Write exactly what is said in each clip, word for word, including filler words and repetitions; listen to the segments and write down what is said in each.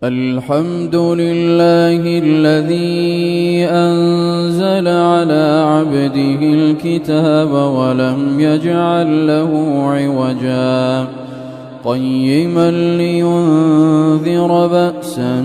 الحمد لله الذي أنزل على عبده الكتاب ولم يجعل له عوجا قيما لينذر بأسا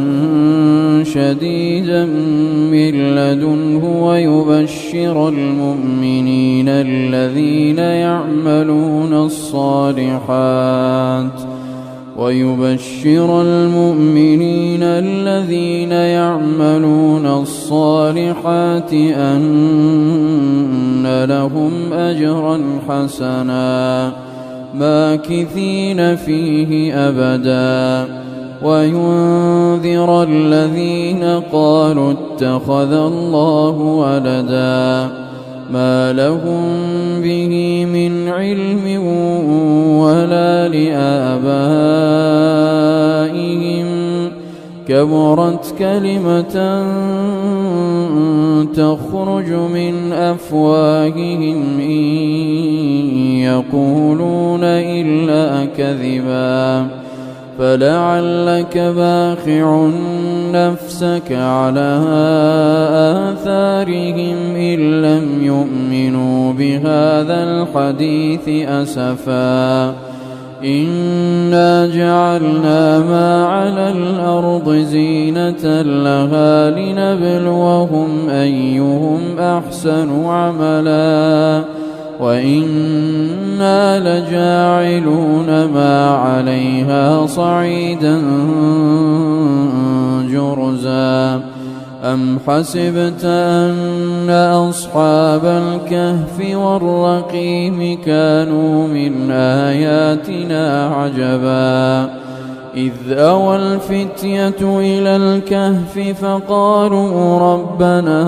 شديدا من لدنه ويبشر المؤمنين الذين يعملون الصالحات ويبشر المؤمنين الذين يعملون الصالحات أن لهم أجرا حسنا ماكثين فيه أبدا وينذر الذين قالوا اتخذ الله ولدا ما لهم به من علم ولا لآبائهم كبرت كلمة تخرج من أفواههم إن يقولون إلا كذبا فلعلك باخع نفسك على آثارهم إن لم يؤمنوا بهذا الحديث أسفا إنا جعلنا ما على الأرض زينة لها لنبلوهم أيهم أحسن عملا وإنا لجاعلون ما عليها صعيدا جرزا أم حسبت أن أصحاب الكهف والرقيم كانوا من آياتنا عجبا إذ أوى الفتية إلى الكهف فقالوا ربنا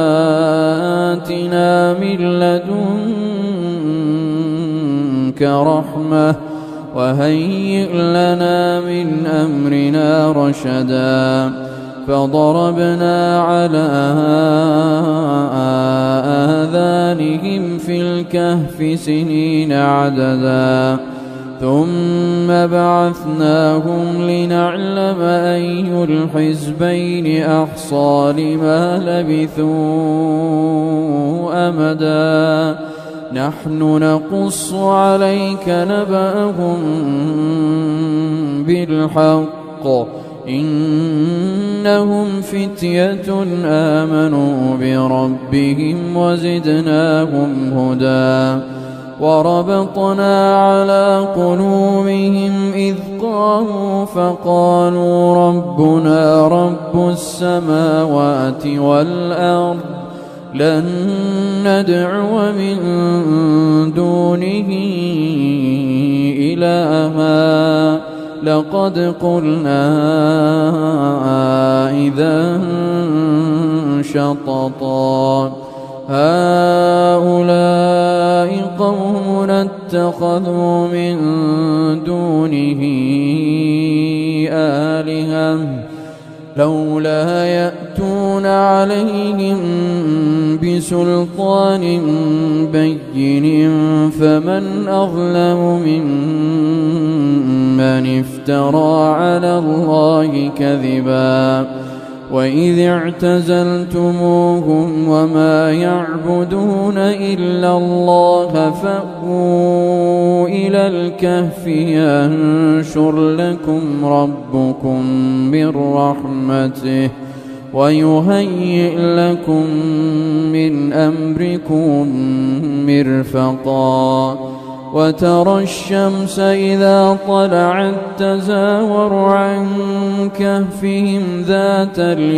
آتنا من لدنك رحمة وهيئ لنا من أمرنا رشدا فضربنا على آذانهم في الكهف سنين عددا ثم بعثناهم لنعلم أي الحزبين أحصى لما لبثوا أمدا نحن نقص عليك نبأهم بالحق إنهم فتية آمنوا بربهم وزدناهم هدى وربطنا على قلوبهم إذ قاموا فقالوا ربنا رب السماوات والأرض لن ندعو من دونه إلها لقد قلنا إذا شططا هؤلاء قوم اتخذوا من دونه آلهة لولا يأتون عليهم بسلطان بين فمن أظلم ممن افترى على الله كذبا وإذ اعتزلتموهم وما يعبدون إلا الله فأووا إلى الكهف ينشر لكم ربكم من رحمته ويهيئ لكم من أمركم مرفقا وترى الشمس إذا طلعت تزاور عن كهفهم ذات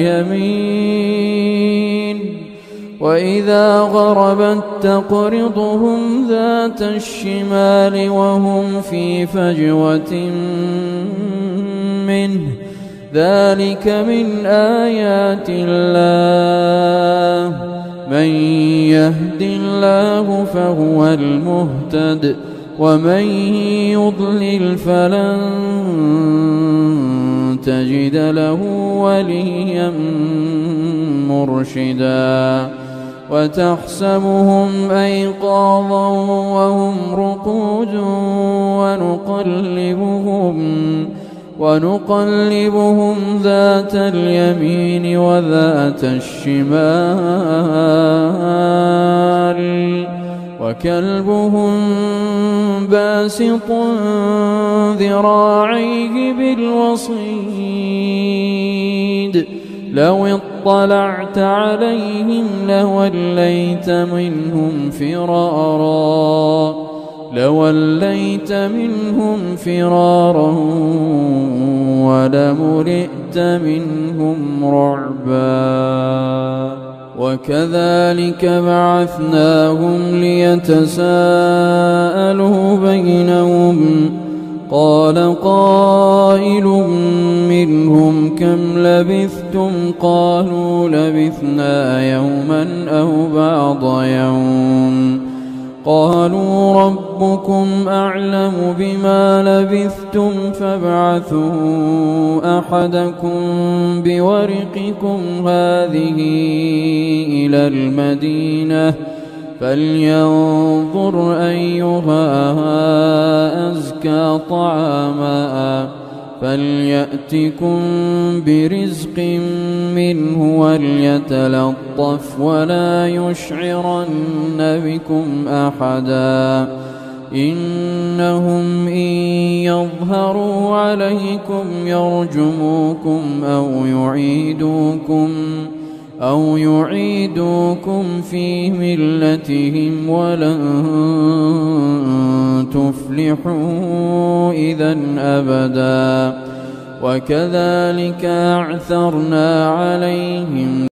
اليمين وإذا غربت تقرضهم ذات الشمال وهم في فجوة منه ذلك من آيات الله من يهد الله فهو المهتد ومن يضلل فلن تجد له وليا مرشدا وتحسبهم أيقاظا وهم رقود ونقلبهم ونقلبهم ذات اليمين وذات الشمال وكلبهم باسط ذراعيه بالوصيد لو اطلعت عليهم لوليت منهم فرارا لوليت منهم فرارا ولملئت منهم رعبا وكذلك بعثناهم ليتساءلوا بينهم قال قائل منهم كم لبثتم قالوا لبثنا يوما أو بعض يوم قالوا ربكم أعلم بما لبثتم فابعثوا أحدكم بورقكم هذه إلى المدينة فلينظر أيها أزكى طعاما فليأتكم برزق منه وليتلطف ولا يشعرن بكم أحدا إنهم إن يظهروا عليكم يرجموكم أو يعيدوكم أو يعيدوكم في ملتهم ولن تفلحوا إذا أبدا وكذلك أعثرنا عليهم